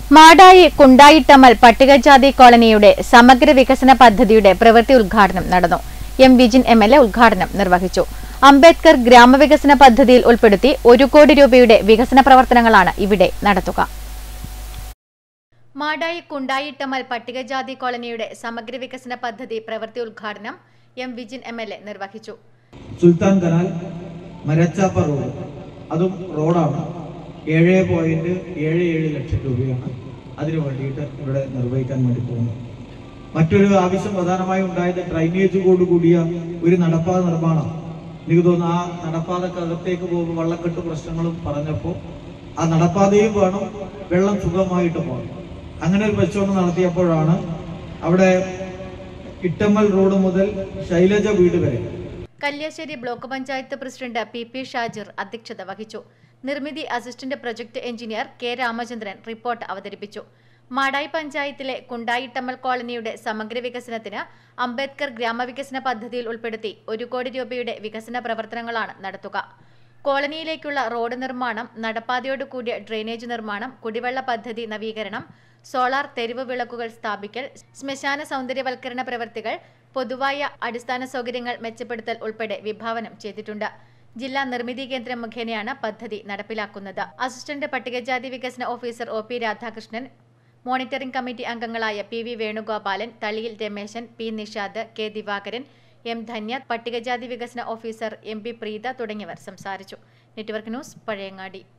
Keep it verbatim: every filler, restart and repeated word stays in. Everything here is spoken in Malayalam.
മാടായി കുണ്ടായിട്ടമ്മൽ പട്ടികജാതി കോളനിയുടെ സമഗ്ര വികസന പദ്ധതിയുടെ പ്രവൃത്തി ഉദ്ഘാടനം നടന്നു. M Vijin M L A ഉദ്ഘാടനം നിർവഹിച്ചു. അംബേദ്കർ ഗ്രാമവികസന പദ്ധതിയിൽ ഉൾപ്പെടുത്തി ഒരു കോടി രൂപയുടെ വികസന പ്രവർത്തനങ്ങളാണ് ഇവിടെ നടത്തുക. മാടായി കുണ്ടായിട്ടമ്മൽ പട്ടികജാതി കോളനിയുടെ സമഗ്ര വികസന പദ്ധതി പ്രവൃത്തി ഉദ്ഘാടനം M Vijin M L A നിർവഹിച്ചു. സുൽത്താൻ കനാൽ മരച്ചാപ്പ റോഡ് അതും റോഡാണ്. ഏഴ് പോയിന്റ് ഏഴ് ഏഴ് ലക്ഷം രൂപയാണ് അതിനു വേണ്ടിയിട്ട് ഇവിടെ നിർവഹിക്കാൻ വേണ്ടി പോകുന്നത്. മറ്റൊരു ആവശ്യം പ്രധാനമായി ഉണ്ടായത് ഡ്രൈനേജോട് കൂടിയ ഒരു നടപ്പാത നിർമ്മാണം. എനിക്ക് തോന്നുന്നു ആ നടപ്പാതക്കകത്തേക്ക് പോകുമ്പോൾ വള്ളക്കെട്ട് പ്രശ്നങ്ങളും പറഞ്ഞപ്പോൾ ആ നടപ്പാതയും വേണം, വെള്ളം സുഖമായിട്ട് പോകണം. അങ്ങനെ ഒരു പരിശോധന നടത്തിയപ്പോഴാണ് അവിടെ ഇട്ടമ്മൽ റോഡ് മുതൽ ശൈലജ വീട് വരെ. Kalliasseri block panchayat president P P Shajir അധ്യക്ഷത വഹിച്ചു. Nirmithi assistant project engineer K Ramachandran report അവതരിപ്പിച്ചു. മാടായി പഞ്ചായത്തിലെ കുണ്ടായിട്ടമ്മൽ കോളനിയുടെ സമഗ്ര വികസനത്തിന് അംബേദ്കർ ഗ്രാമവികസന പദ്ധതിയിൽ ഉൾപ്പെടുത്തി ഒരു കോടി രൂപയുടെ വികസന പ്രവർത്തനങ്ങളാണ് നടത്തുക. കോളനിയിലേക്കുള്ള റോഡ് നിർമ്മാണം, നടപ്പാതയോട് കൂടിയ ഡ്രെയിനേജ് നിർമ്മാണം, കുടിവെള്ള പദ്ധതി നവീകരണം, സോളാർ തെരുവ് വിളക്കുകൾ സ്ഥാപിക്കൽ, ശ്മശാന സൗന്ദര്യവൽക്കരണ പ്രവൃത്തികൾ, പൊതുവായ അടിസ്ഥാന സൗകര്യങ്ങൾ മെച്ചപ്പെടുത്തൽ ഉൾപ്പെടെ വിഭാവനം ചെയ്തിട്ടുണ്ട്. ജില്ലാ നിർമ്മിതി കേന്ദ്രം മുഖേനയാണ് പദ്ധതി നടപ്പിലാക്കുന്നത്. അസിസ്റ്റന്റ് പട്ടികജാതി വികസന officer O P Radhakrishnan, monitoring committee അംഗങ്ങളായ P V Venugopalan, Thaliyil Rameshan, P Nishad, K Divakaran, M Dhanya, പട്ടികജാതി വികസന ഓഫീസർ എം പി പ്രീത തുടങ്ങിയവർ സംസാരിച്ചു. Network news, Pazhayangadi.